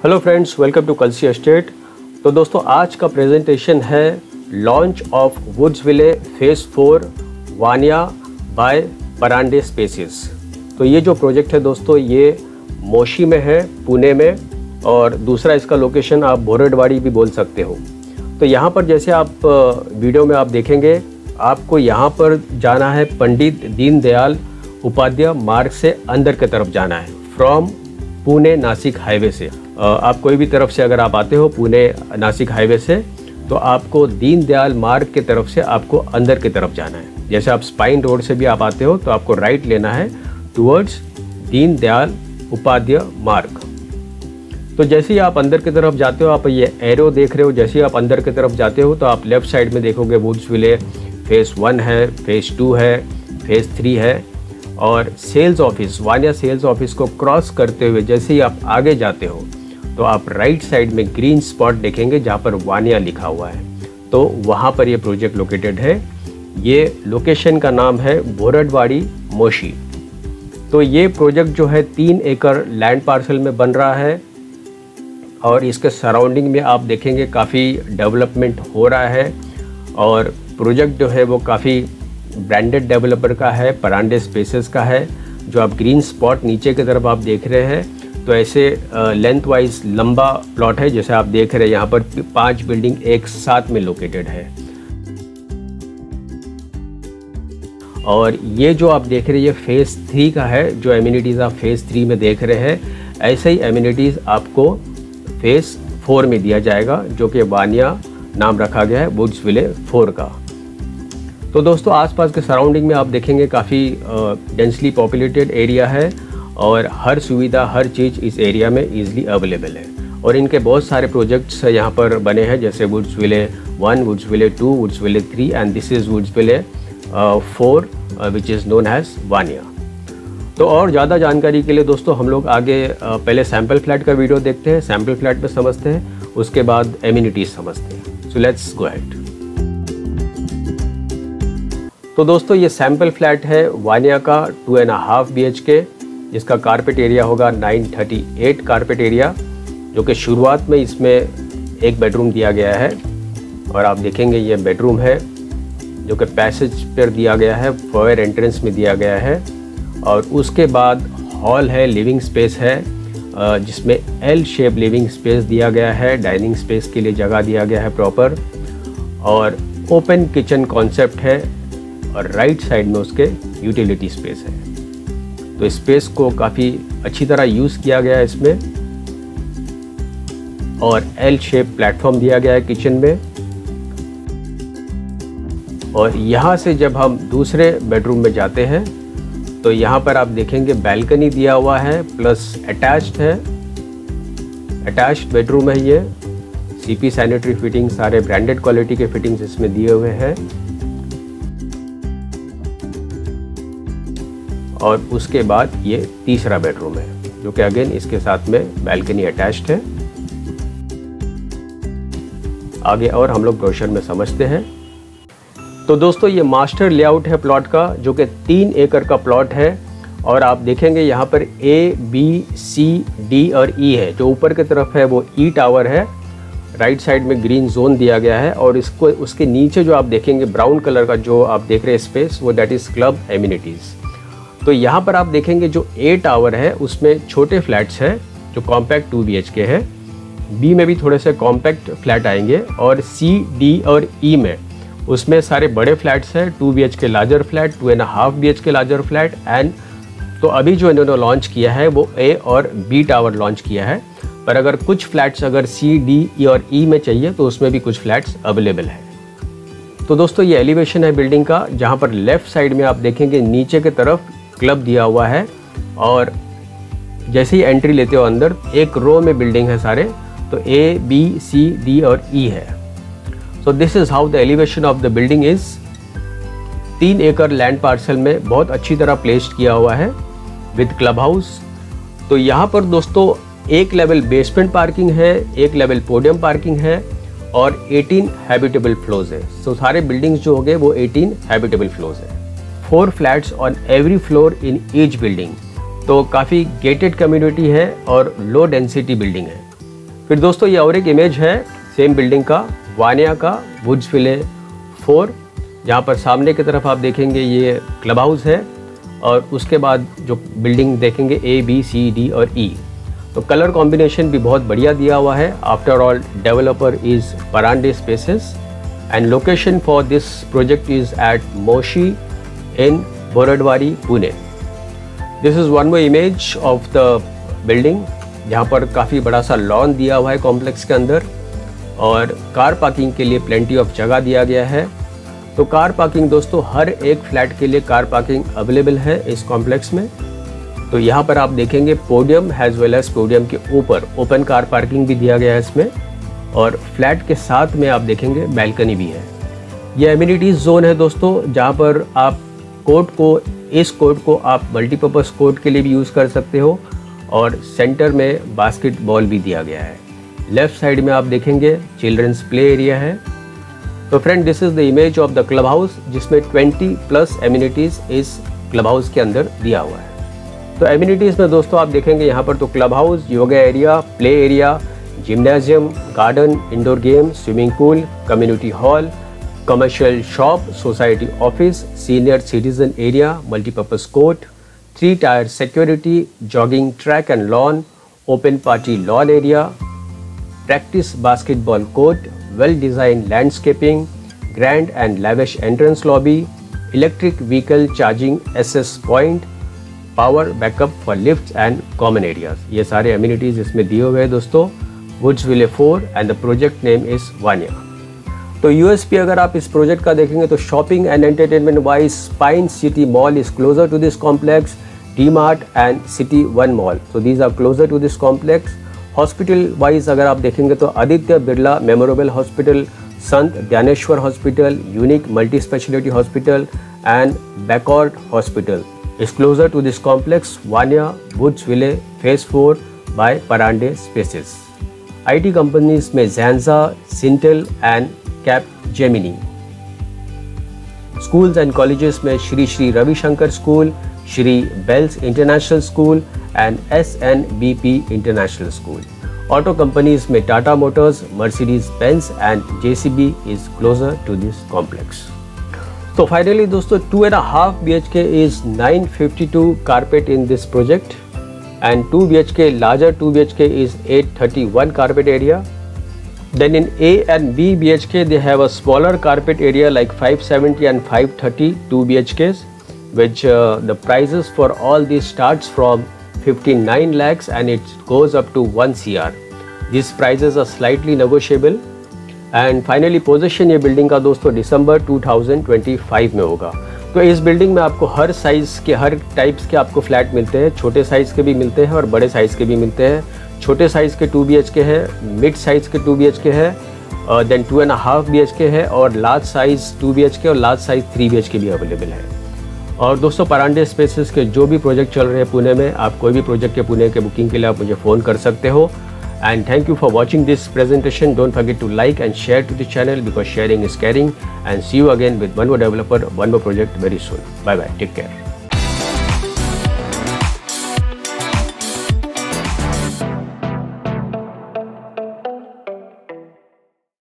Hello friends, welcome to Kalsi estate. तो दोस्तों आज का प्रेजेंटेशन है launch of Woodsville phase 4 Vania by Parande spaces. तो ये जो प्रोजेक्ट है दोस्तों, ये मोशी में है, पुणे में, और दूसरा इसका लोकेशन आप भोरडवाड़ी भी बोल सकते हो। तो यहाँ पर जैसे आप वीडियो में आप देखेंगे, आपको यहाँ पर जाना है पंडित दीनदयाल उपाध्याय मार्ग से अंदर की तरफ जाना है, फ्रॉम पुणे नासिक हाईवे से। आप कोई भी तरफ से अगर आप आते हो पुणे नासिक हाईवे से, तो आपको दीनदयाल मार्ग की तरफ से आपको अंदर की तरफ जाना है। जैसे आप स्पाइन रोड से भी आप आते हो तो आपको राइट लेना है टुवर्ड्स दीनदयाल उपाध्याय मार्ग। तो जैसे ही आप अंदर की तरफ जाते हो, आप ये एरो देख रहे हो, जैसे ही आप अंदर की तरफ जाते हो तो आप लेफ़्ट साइड में देखोगे वुड्सविले फेज़ 1 है, फेज़ 2 है, फेज़ 3 है, और sales office, Vania sales office को क्रॉस करते हुए जैसे ही आप आगे जाते हो तो आप राइट साइड में ग्रीन स्पॉट देखेंगे जहाँ पर वानिया लिखा हुआ है। तो वहाँ पर ये प्रोजेक्ट लोकेटेड है। ये लोकेशन का नाम है भोरडवाड़ी मोशी। तो ये प्रोजेक्ट जो है 3 एकड़ लैंड पार्सल में बन रहा है, और इसके सराउंडिंग में आप देखेंगे काफ़ी डेवलपमेंट हो रहा है, और प्रोजेक्ट जो है वो काफ़ी ब्रांडेड डेवलपर का है, परांडे स्पेसेस का है। जो आप ग्रीन स्पॉट नीचे की तरफ आप देख रहे हैं, तो ऐसे लेंथ वाइज लंबा प्लॉट है। जैसे आप देख रहे हैं यहाँ पर 5 बिल्डिंग एक साथ में लोकेटेड है, और ये जो आप देख रहे हैं ये फेज़ 3 का है। जो एमिनिटीज़ आप फेज़ 3 में देख रहे हैं, ऐसे ही एमिनिटीज़ आपको फेज़ 4 में दिया जाएगा, जो कि वानिया नाम रखा गया है वुड्सविले 4 का। तो दोस्तों आसपास के सराउंडिंग में आप देखेंगे काफ़ी डेंसली पॉपुलेटेड एरिया है, और हर सुविधा, हर चीज़ इस एरिया में ईज़िली अवेलेबल है। और इनके बहुत सारे प्रोजेक्ट्स यहाँ पर बने हैं, जैसे Woodsville 1, Woodsville 2, Woodsville 3, and this is Woodsville 4 which is known as Vania. तो और ज़्यादा जानकारी के लिए दोस्तों हम लोग आगे पहले सैम्पल फ्लैट का वीडियो देखते हैं, सैम्पल फ्लैट में समझते हैं, उसके बाद एमिनिटीज़ समझते हैं। So let's go ahead. तो दोस्तों ये सैम्पल फ्लैट है वानिया का 2.5 BHK, जिसका कारपेट एरिया होगा 938 कारपेट एरिया, जो कि शुरुआत में इसमें एक बेडरूम दिया गया है। और आप देखेंगे ये बेडरूम है जो कि पैसेज पर दिया गया है, फॉयर एंट्रेंस में दिया गया है, और उसके बाद हॉल है, लिविंग स्पेस है, जिसमें एल शेप लिविंग स्पेस दिया गया है, डाइनिंग स्पेस के लिए जगह दिया गया है प्रॉपर, और ओपन किचन कॉन्सेप्ट है, और राइट साइड में उसके यूटिलिटी स्पेस है। तो स्पेस को काफ़ी अच्छी तरह यूज़ किया गया है इसमें, और एल शेप प्लेटफॉर्म दिया गया है किचन में। और यहाँ से जब हम दूसरे बेडरूम में जाते हैं तो यहाँ पर आप देखेंगे बैल्कनी दिया हुआ है, प्लस अटैच्ड है, अटैच्ड बेडरूम है ये। CP सैनिटरी फिटिंग, सारे ब्रांडेड क्वालिटी के फिटिंग्स इसमें दिए हुए हैं। और उसके बाद ये तीसरा बेडरूम है, जो कि अगेन इसके साथ में बैल्कनी अटैच्ड है। आगे और हम लोग ब्रोशर में समझते हैं। तो दोस्तों ये मास्टर लेआउट है प्लॉट का, जो कि 3 एकड़ का प्लॉट है, और आप देखेंगे यहाँ पर A, B, C, D और E है। जो ऊपर की तरफ है वो E टावर है, राइट साइड में ग्रीन जोन दिया गया है, और इसको उसके नीचे जो आप देखेंगे ब्राउन कलर का जो आप देख रहे हैं स्पेस, वो दैट इज़ क्लब एमिनिटीज़। तो यहाँ पर आप देखेंगे जो A टावर है उसमें छोटे फ्लैट्स हैं जो कॉम्पैक्ट 2 BHK है, B में भी थोड़े से कॉम्पैक्ट फ्लैट आएंगे, और C, D और E में उसमें सारे बड़े फ्लैट्स हैं, 2 BHK larger flat, 2.5 BHK larger flat, and तो अभी जो इन्होंने लॉन्च किया है वो A और B टावर लॉन्च किया है। पर अगर कुछ फ्लैट्स अगर C, D, E और E में चाहिए तो उसमें भी कुछ फ्लैट्स अवेलेबल है। तो दोस्तों ये एलिवेशन है बिल्डिंग का, जहाँ पर लेफ़्ट साइड में आप देखेंगे नीचे की तरफ क्लब दिया हुआ है, और जैसे ही एंट्री लेते हो अंदर एक रो में बिल्डिंग है सारे, तो A, B, C, D और E है। So this is how the elevation of the building is. 3 एकड़ लैंड पार्सल में बहुत अच्छी तरह प्लेस्ड किया हुआ है विद क्लब हाउस। तो यहाँ पर दोस्तों एक लेवल बेसमेंट पार्किंग है, एक लेवल पोडियम पार्किंग है, और 18 हैबिटेबल फ्लोर्स है। सो सारे बिल्डिंग्स जो हो गए वो 18 हैबिटेबल फ्लोर्स है। 4 flats on every floor in each building. तो काफ़ी गेटेड कम्युनिटी है और लो डेंसिटी बिल्डिंग है। फिर दोस्तों ये और एक इमेज है सेम बिल्डिंग का, वानिया का वुड्स विले 4, जहाँ पर सामने की तरफ आप देखेंगे ये क्लब हाउस है और उसके बाद जो बिल्डिंग देखेंगे A, B, C, D और E। तो कलर कॉम्बिनेशन भी बहुत बढ़िया दिया हुआ है। After all developer is Parande spaces and location for this project is at Moshi in Boradwari, Pune. This is one more image of the building, जहाँ पर काफ़ी बड़ा सा लॉन दिया हुआ है कॉम्प्लेक्स के अंदर और कार पार्किंग के लिए प्लेंटी ऑफ जगह दिया गया है। तो कार पार्किंग दोस्तों हर एक फ्लैट के लिए कार पार्किंग अवेलेबल है इस कॉम्प्लेक्स में। तो यहाँ पर आप देखेंगे podium as well as podium के ऊपर ओपन कार पार्किंग भी दिया गया है इसमें, और फ्लैट के साथ में आप देखेंगे बैल्कनी भी है। यह एमिनिटीज़ जोन है दोस्तों, जहाँ पर आप इस कोर्ट को आप मल्टीपर्पज़ कोर्ट के लिए भी यूज़ कर सकते हो और सेंटर में बास्केटबॉल भी दिया गया है। लेफ्ट साइड में आप देखेंगे चिल्ड्रंस प्ले एरिया है। तो friend this is the image of the club house, जिसमें 20+ एमिनिटीज़ इस क्लब हाउस के अंदर दिया हुआ है। तो एमिनिटीज़ में दोस्तों आप देखेंगे यहाँ पर तो club house, yoga area, play area, gymnasium, garden, indoor game, swimming pool, community hall, commercial shop, society office, senior citizen area, multipurpose court, 3 tier security, jogging track and lawn, open party lawn area, practice basketball court, well design landscaping, grand and lavish entrance lobby, electric vehicle charging access point, power backup for lift and common areas. ये सारे amenities इसमें दिए हुए हैं दोस्तों। Woods Vile 4 and the project name is Vaniya. तो USP अगर आप इस प्रोजेक्ट का देखेंगे तो shopping and entertainment wise spine city mall is closer to this complex, DMart and city 1 mall, so these are closer to this complex. Hospital wise अगर आप देखेंगे तो Aditya Birla memorable hospital, Sant Dnyaneshwar hospital, unique multi specialty hospital and बैकॉर्ड hospital is closer to this complex, Vania Woods Ville Phase 4 by Parande Spaces. IT companies में Zanza, Sintel and Capgemini. Schools and colleges में Shri Shri Ravi Shankar School, Shri Bells International School and SNBP International School. Auto companies में Tata Motors, Mercedes Benz and JCB is closer to this complex. So finally दोस्तों 2.5 BHK is 952 carpet in this project and 2 BHK larger 2 BHK is 831 carpet area. Then in A and B BHK they have a smaller carpet area like 570 and 530 2 BHKs, which the prices for all these starts from 59 lakhs and it goes up to 1 CR. These prices are slightly negotiable. And finally position ये building का दोस्तों दिसंबर 2025 में होगा। तो इस building में आपको हर size के हर टाइप्स के आपको फ्लैट मिलते हैं, छोटे साइज़ के भी मिलते हैं और बड़े साइज़ के भी मिलते हैं। छोटे साइज़ के 2 BHK है, मिड साइज़ के 2 BHK है, देन 2.5 BHK है और लार्ज साइज़ 2 BHK और लार्ज साइज़ 3 BHK भी अवेलेबल है। और दोस्तों परांडे स्पेसेस के जो भी प्रोजेक्ट चल रहे हैं पुणे में, आप कोई भी प्रोजेक्ट के पुणे के बुकिंग के लिए आप मुझे फ़ोन कर सकते हो। And thank you for watching this presentation. Don't forget to like and share to the channel because sharing is caring. And see you again with one more developer, one more project very soon. Bye bye. Take care.